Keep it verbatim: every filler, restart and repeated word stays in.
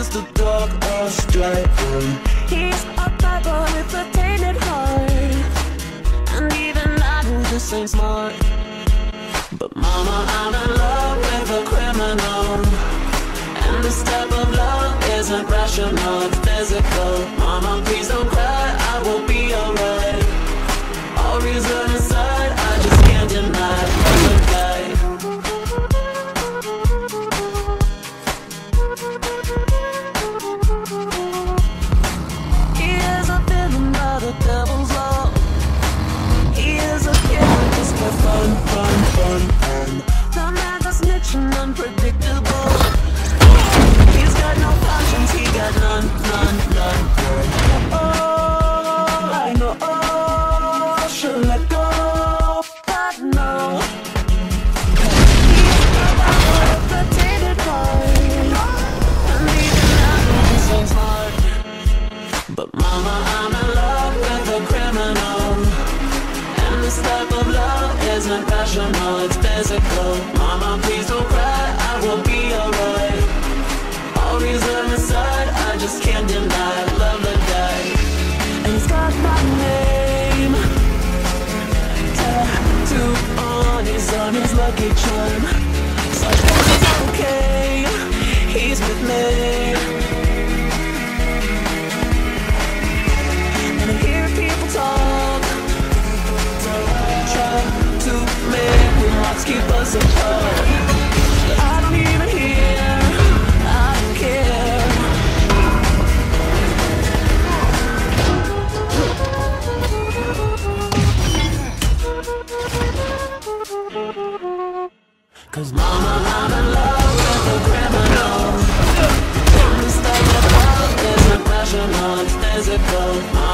wants to talk us straight. He's a bad boy with a tainted heart, and even I know this ain't smart. But mama, I'm in love with a criminal, and this type of love isn't rational, it's physical. Mama, please don't cry, I will be alright. All reason aside, I just can't deny the guy. He is a villain by the devil's law. He is a killer just for fun, fun, fun, fun. The man that's snitch and unpredictable. He's got no conscience, he got none, none, none. Oh, I know, oh, I should let go, but no. He's the power of the tainted heart, and even I know this ain't smart. But mama, I'm in love with a criminal, and this type of love isn't rational, it's physical. Mama, please don't cry, I will be alright. All reason aside, I just can't deny love the guy. And he's got my name tattooed on his on his lucky charm. So I guess it's okay, he's with me. And I hear people talk, try to make remarks keep us apart. But I don't even hear, I don't care. Cause mama, I'm in love with a criminal, and this type of love isn't rational, it's physical.